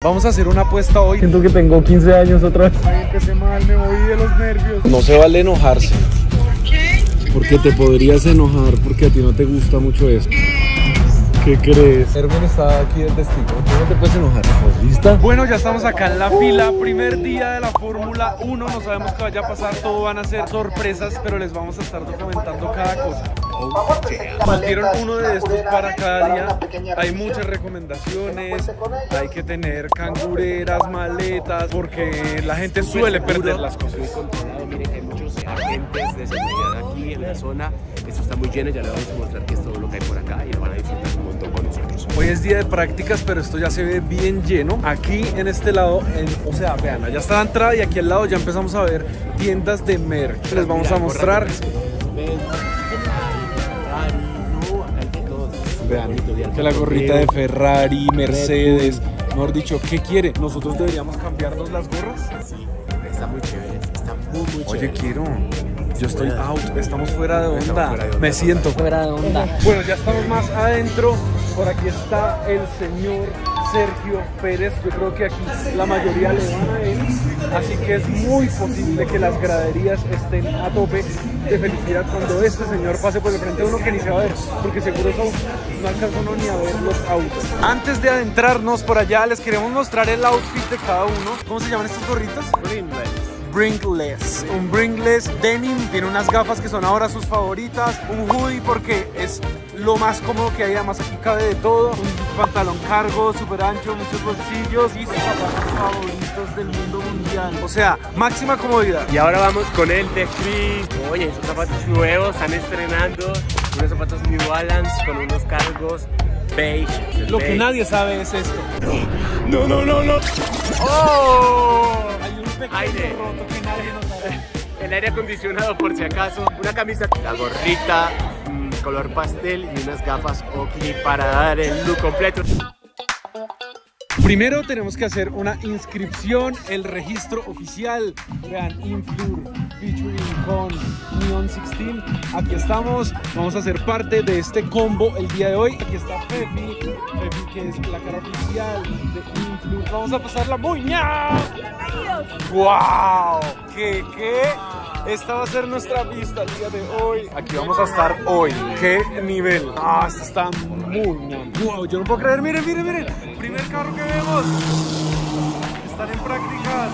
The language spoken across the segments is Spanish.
Vamos a hacer una apuesta hoy. Siento que tengo 15 años otra vez. Ay, empecé mal, me voy de los nervios. No se vale enojarse. ¿Por qué? Porque te podrías enojar porque a ti no te gusta mucho eso. ¿Qué crees? Erwin está aquí de testigo. Tú no te puedes enojar. ¿Lista? Bueno, ya estamos acá en la fila. Primer día de la Fórmula 1. No sabemos qué vaya a pasar. Todo van a ser sorpresas, pero les vamos a estar documentando cada cosa. Pusieron uno de estos para cada día. Hay muchas recomendaciones. Hay que tener cangureras, maletas, porque la gente suele perder las cosas. Miren que hay muchos agentes de seguridad aquí en la zona. Esto está muy lleno, ya les vamos a mostrar qué es todo lo que hay por acá y lo van a disfrutar un montón con nosotros. Hoy es día de prácticas, pero esto ya se ve bien lleno. Aquí en este lado, o sea, vean, allá está la entrada y aquí al lado ya empezamos a ver tiendas de merch. Les vamos a mostrar. Vean, que la gorrita de Ferrari, Mercedes, mejor dicho, ¿qué quiere? ¿Nosotros deberíamos cambiarnos las gorras? Sí, está muy chévere, está muy chévere. Oye, quiero. Yo estoy out, estamos fuera de onda. Me siento fuera de onda. Bueno, ya estamos más adentro. Por aquí está el señor Sergio Pérez. Yo creo que aquí la mayoría le van a él. Así que es muy posible que las graderías estén a tope de felicidad cuando este señor pase por el frente de uno que ni se va a ver, porque seguro eso no alcanza uno ni a ver los autos. Antes de adentrarnos por allá, les queremos mostrar el outfit de cada uno. ¿Cómo se llaman estos gorritos? Brinkless, un Brinkless denim, tiene unas gafas que son ahora sus favoritas, un hoodie porque es lo más cómodo que hay, además aquí cabe de todo, un pantalón cargo, súper ancho, muchos bolsillos y sus zapatos favoritos del mundo mundial, o sea, máxima comodidad. Y ahora vamos con el de Chris. Oye, esos zapatos nuevos, están estrenando unos zapatos New Balance con unos cargos beige. Lo que nadie sabe es esto. No. ¡Oh! Hay un pequeño Aire. roto que nadie nos sabe. El aire acondicionado por si acaso, una camisa, la gorrita color pastel y unas gafas Oakley para dar el look completo. Primero tenemos que hacer una inscripción, el registro oficial. Vean, Influr featuring con Neon 16. Aquí estamos, vamos a ser parte de este combo el día de hoy. Aquí está Fefi, que es la cara oficial de Influr. Vamos a pasarla muy bien. ¡Wow! ¿Qué? Esta va a ser nuestra pista el día de hoy. Aquí vamos a estar hoy. ¿Qué nivel? Ah, esto está muy bien. Wow, yo no puedo creer. Miren. Primer carro que vemos. Están en prácticas.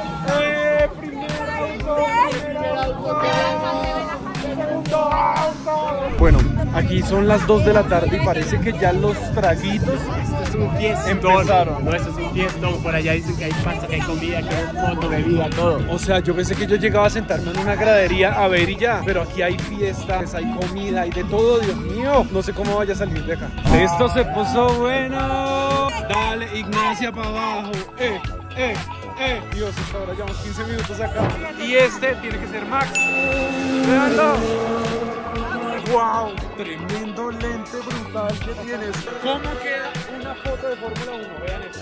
Primer auto que vemos. Segundo auto. Bueno, aquí son las 2 de la tarde y parece que ya los traguitos Es un fiestón. empezaron. No, esto es un fiestón. Por allá dicen que hay pasta, que hay comida, que hay foto, bebida, todo. O sea, yo pensé que yo llegaba a sentarme en una gradería a ver y ya, pero aquí hay fiestas, hay comida, hay de todo, Dios mío. No sé cómo vaya a salir de acá. Esto se puso bueno. Dale, Ignacia, para abajo. Dios, hasta ahora llevamos 15 minutos acá. Y este tiene que ser Max. Veanlo. ¡Wow! Tremendo lente brutal que tienes. ¿Cómo queda una foto de Fórmula 1? Vean esto.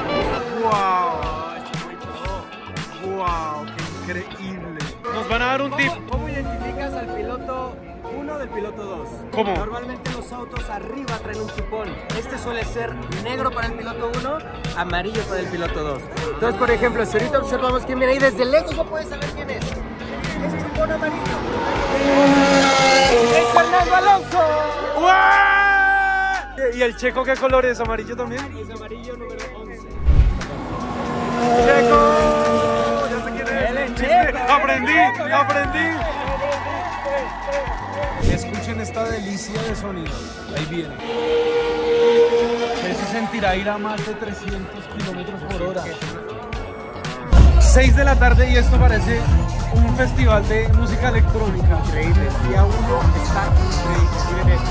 ¡Wow! ¡Wow! ¡Qué increíble! Nos van a dar un tip. ¿Cómo identificas al piloto 1 del piloto 2? ¿Cómo? Normalmente los autos arriba traen un chupón. Este suele ser negro para el piloto 1, amarillo para el piloto 2. Entonces, por ejemplo, si ahorita observamos quién viene ahí, desde lejos no puedes saber quién es. Es chupón amarillo. ¡Es Fernando Alonso! ¡Wow! ¿Y el Checo qué color es? ¿Amarillo también? Es amarillo número 11. ¡Checo! Ya sé quién es. ¡Él es Checo! ¡Aprendí! Escuchen esta delicia de sonido. Ahí viene. Se sentirá ir a más de 300 kilómetros por hora. 6 de la tarde y esto parece un festival de música electrónica. Increíble. Día 1 está increíble. Miren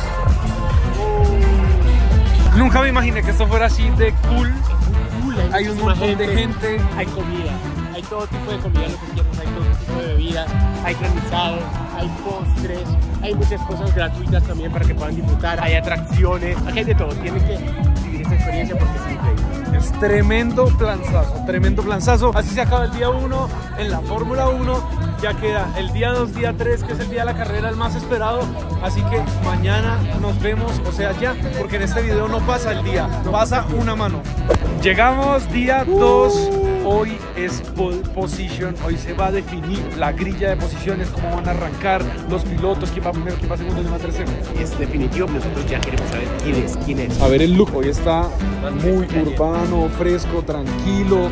esto. Nunca me imaginé que esto fuera así de cool. Hay un montón de gente. Hay comida. Hay todo tipo de comida, lo que quieras. Hay todo tipo de bebida. Hay granizados. Hay postres. Hay muchas cosas gratuitas también para que puedan disfrutar. Hay atracciones. Aquí hay de todo. Tienen que vivir esa experiencia porque es increíble. Es tremendo planzazo. Así se acaba el día 1 en la Fórmula 1. Ya queda el día 2, día 3, que es el día de la carrera, el más esperado. Así que mañana nos vemos, o sea ya, porque en este video no pasa el día, pasa una mano. Llegamos día 2. Hoy es pole position. Hoy se va a definir la grilla de posiciones, cómo van a arrancar los pilotos, quién va primero, quién va segundo, quién va tercero. Es definitivo, nosotros ya queremos saber quién es. A ver el look, hoy está muy urbano, fresco, tranquilo.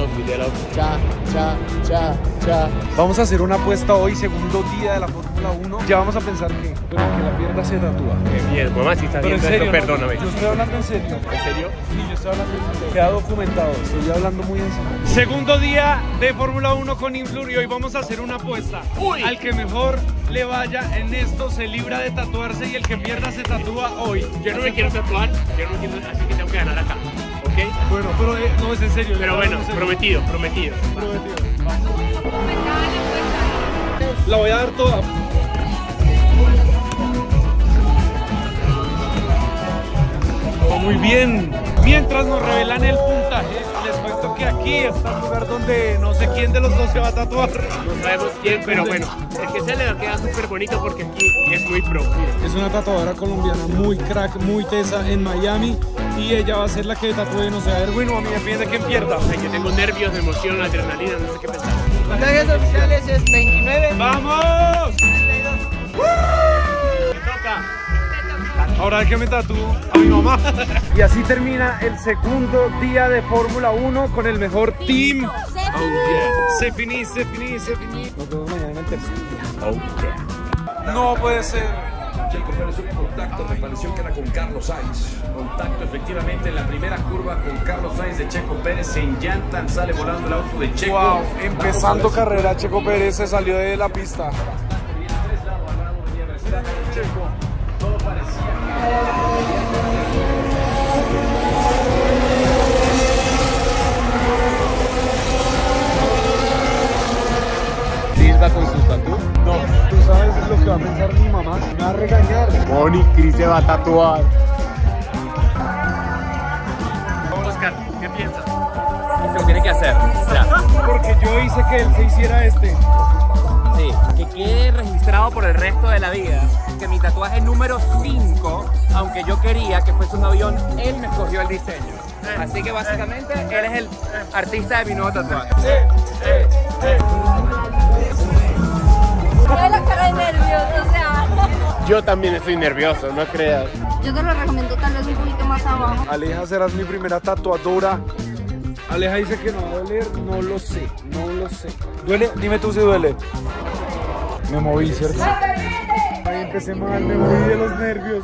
Vamos a hacer una apuesta hoy, segundo día de la Fórmula 1. Ya vamos a pensar que la pierna se tatúa. Qué bien, mamá, si estás Pero en viendo serio, esto, perdóname. yo estoy hablando en serio. ¿En serio? Sí, yo estoy hablando en serio. Queda documentado, estoy hablando muy en serio. Segundo día de Fórmula 1 con Influr y hoy vamos a hacer una apuesta. Uy. Al que mejor le vaya en esto se libra de tatuarse y el que pierda se tatúa hoy. Yo no me quiero tatuar, así que tengo que ganar acá, ¿ok? Bueno, pero no es en serio. Pero bueno, prometido. Prometido. La voy a dar toda. Oh, muy bien. Mientras nos revelan el puntaje, les cuento que aquí está el lugar donde no sé quién de los dos se va a tatuar. No sabemos quién, pero bueno, el que se le queda súper bonito porque aquí es muy pro. Es una tatuadora colombiana muy crack, muy tesa en Miami y ella va a ser la que tatúe, no sé, a Erwin o a mí, depende de quién pierda. Ay, yo tengo nervios, emoción, adrenalina, no sé qué pensar. Puntajes oficiales es 29. ¡Vamos! 32. Me toca. Ahora es que me tatúo a mi mamá. Y así termina el segundo día de Fórmula 1 con el mejor team. Se finí. Nos vemos mañana en el tercer día. No puede ser. Checo Pérez un contacto, me pareció que era con Carlos Sainz. Contacto efectivamente en la primera curva con Carlos Sainz de Checo Pérez. Se enllantan, sale volando el auto de Checo. Wow, empezando carrera, Checo Pérez se salió de la pista. Checo, todo parecía Chris va con sus tatuajes. No, tú sabes lo que va a pensar mi mamá. Me va a regañar. Moni, Chris se va a tatuar. Oscar, ¿qué piensas? Se lo tiene que hacer. Ya. Porque yo hice que él se hiciera este. Sí, que quede registrado por el resto de la vida que mi tatuaje número 5, aunque yo quería que fuese un avión, él me escogió el diseño. Así que básicamente él es el artista de mi nuevo tatuaje. Tiene la cara de nervios, o sea. Yo también estoy nervioso, no creas. Yo te lo recomiendo tal vez un poquito más abajo. Aleja, serás mi primera tatuadora. Aleja dice que no va a doler, no lo sé. ¿Duele? Dime tú si duele. Me moví, ¿cierto? Ay, empecé mal, me moví de los nervios.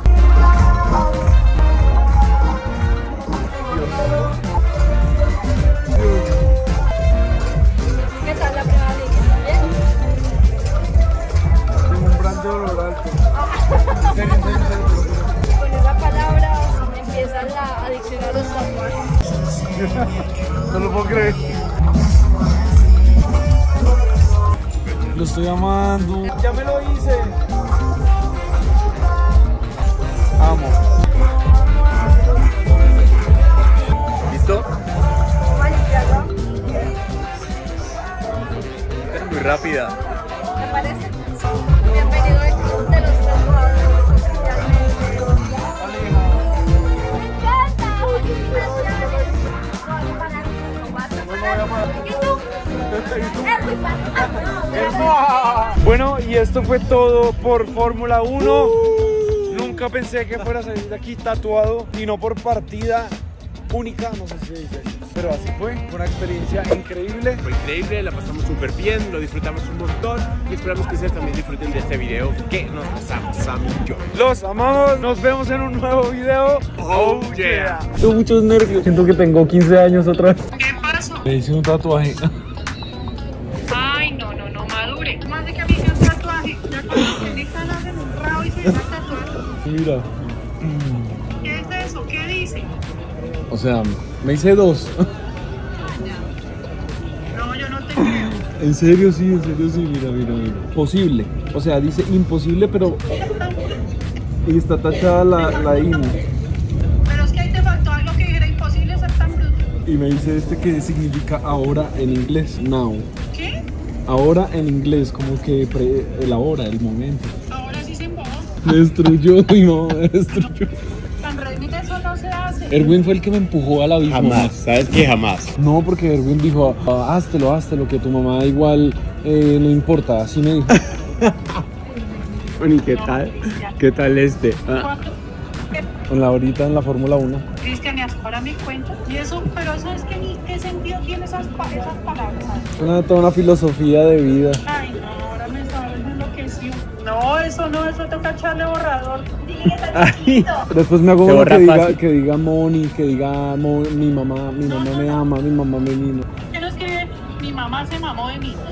¿Qué tal la primera línea? ¿Bien? Tengo un gran dolor alto. En serio. Con esa palabra empieza la adicción a los tatuajes. No lo puedo creer. Lo estoy amando. Ya me lo hice. Amo. ¿Listo? ¿Cómo limpiarlo? Es muy rápida. ¿Te parece? Bienvenido al club de los tatuados oficialmente. ¡Me encanta! ¡Felicitaciones! No vas a parar. ¿Y tú? Bueno, y esto fue todo por Fórmula 1. Nunca pensé que fuera a salir de aquí tatuado y no por partida única, no sé si se dice, pero así fue, una experiencia increíble. Fue increíble, la pasamos súper bien, lo disfrutamos un montón y esperamos que ustedes también disfruten de este video que nos pasamos Sam y yo. Los amamos, nos vemos en un nuevo video. Oh yeah. Tengo muchos nervios. Siento que tengo 15 años otra vez. ¿Qué pasó? Me hice un tatuaje. Ay, no, madure. Más de que a mí me un tatuaje. Ya cuando se dejan hacen un rabo y se dejan tatuar. Mira. ¿Qué es eso? ¿Qué dice? O sea, me hice 2. No, yo no te creo. En serio sí, mira. Posible. O sea, dice imposible, pero y está tachada la I. Pero es que ahí te faltó algo que era imposible ser tan bruto. Y me dice este que significa ahora en inglés, now. ¿Qué? Ahora en inglés, como que el ahora, el momento. Ahora sí se embobó. Me destruyó, mi mamá me destruyó. Tan realmente eso no se hace. Erwin fue el que me empujó al abismo. Jamás, ¿sabes qué? Jamás. No, porque Erwin dijo, háztelo, que tu mamá igual no importa, así me dijo. Bueno, ¿y qué tal? ¿Qué tal este? Ahorita en la Fórmula 1. Cristian, y ahora me cuenta. Y eso, pero eso es que ni qué sentido tiene esas palabras. Toda una filosofía de vida. Ay, no, ahora me sabes enloquecido. No, eso toca echarle borrador. Ay, después me hago Se uno borra que diga Moni, que diga mi mamá me ama, mi mamá me mima. Que no escribe, mi mamá se mamó de mí.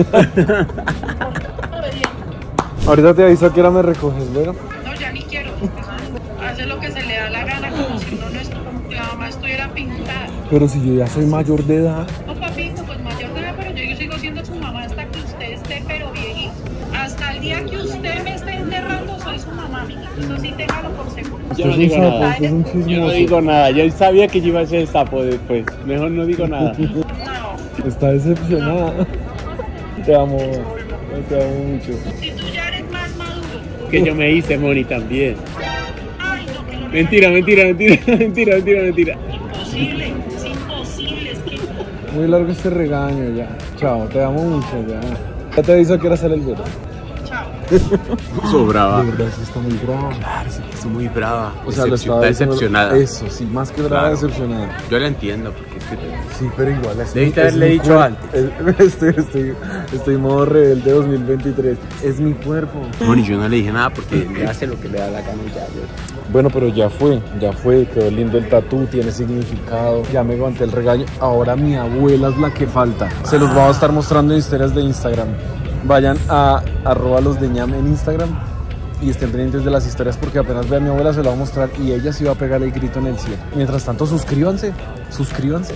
Ahorita te aviso a qué hora me recoges, bueno. No, ya ni quiero. Hace lo que se le da la gana, como si uno no es, como que la mamá estuviera pintada. Pero si yo ya soy mayor de edad. No, papito, pues mayor de edad, pero yo sigo siendo su mamá hasta que usted esté, pero viejito. Hasta el día que usted me esté enterrando, soy su mamá, mija. Eso sí, téngalo por seguro. Yo no digo nada. Usted es un chismoso. Yo no digo nada. Yo sabía que yo iba a ser sapo después. Mejor no digo nada. No. Está decepcionada. Te amo mucho. Si tú ya eres más maduro. Que yo me hice, Moni, también. Ay, no, que no. Mentira. Imposible, es imposible, es que... Muy largo este regaño ya. Chao, te amo mucho ya. Ya te aviso a qué hora sale el vuelo. Chao. Sobraba. De verdad, sí está muy brava. Claro, sí, estoy muy brava. O sea, lo estaba está diciendo- decepcionada. Eso, sí, más que brava, Claro. decepcionada. Yo la entiendo, porque es que... Sí, pero igual es Debiste es haberle mi dicho cuerpo. Estoy en modo rebelde 2023. Es mi cuerpo. Moni, yo no le dije nada porque le hace lo que le da la gana y ya. Bueno, pero ya fue, quedó lindo el tatú, tiene significado, ya me aguanté el regaño, ahora mi abuela es la que falta. Se los vamos a estar mostrando en historias de Instagram. Vayan a @losdeñam en Instagram y estén pendientes de las historias porque apenas vea a mi abuela se la va a mostrar y ella sí va a pegar el grito en el cielo. Mientras tanto, suscríbanse.